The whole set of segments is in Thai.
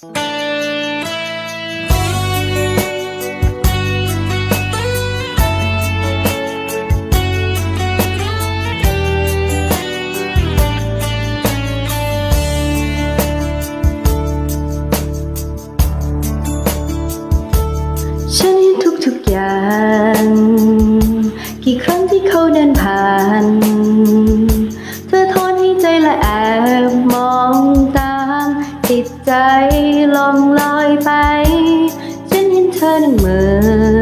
ฉันเห็นทุกอย่างกี่ครั้งที่เขาเดินผ่านเธอถอนหายใจและแอบมองตามจิตใจล่องลอยไปฉันเห็นเธอนั่งเหม่อ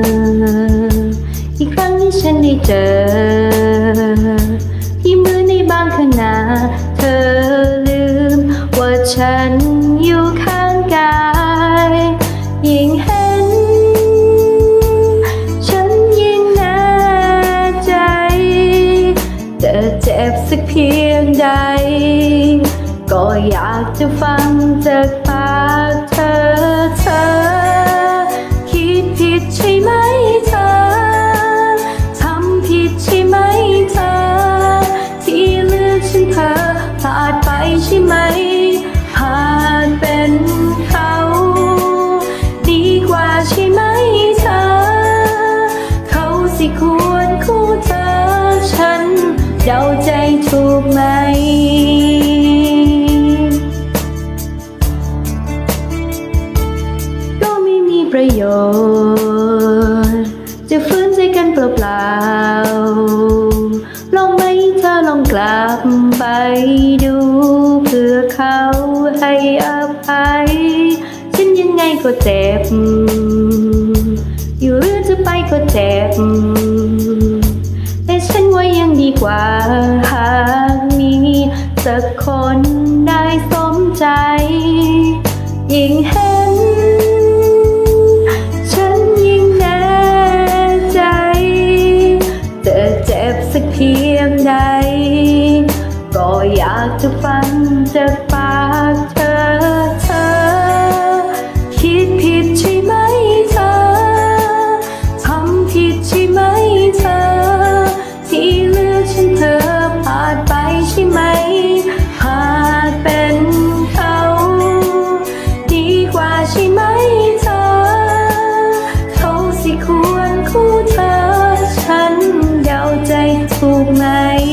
อีกครั้งที่ฉันได้เจอที่มือในบางขณะเธอลืมว่าฉันอยู่ข้างกายยิ่งเห็นเจ็บสักเพียงใดก็อยากจะฟังจากปากเธอคิดผิดใช่ไหมเธอทำผิดใช่ไหมเธอที่เลือกฉันเธอพลาดไปใช่ไหมหากเป็นเขาดีกว่าใช่ไหมเธอเขาสิควรคู่เธอฉันเดาใจถูกไหมก็ไม่มีประโยชน์จะฟื้นใจกันเปล่าๆลองไหมเธอลองกลับไปดูเพื่อเขาให้อภัยฉันยังไงก็เจ็บอยู่หรือจะไปก็เจ็บแต่ฉันว่ายังดีกว่าหากมีสักคนได้สมใจยิ่งเห็นฉันยิ่งแน่ใจจะเจ็บสักเพียงใดก็อยากจะฟังจากปากเธอคิดผิดใช่ไหมเธอทำผิดใช่ไหมเธอที่เลือกฉันเธอพลาดไปใช่ไหมหากเป็นเขาดีกว่าใช่ไหมเธอเขาสิควรคู่เธอฉันเดาใจถูกไหม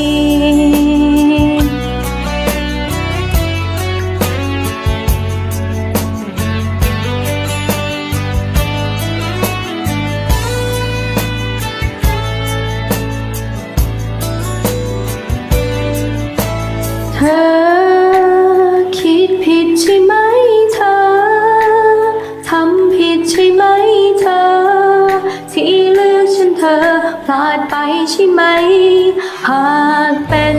เธอคิดผิดใช่ไหมเธอทำผิดใช่ไหมเธอที่เลือกฉันเธอพลาดไปใช่ไหมหากเป็น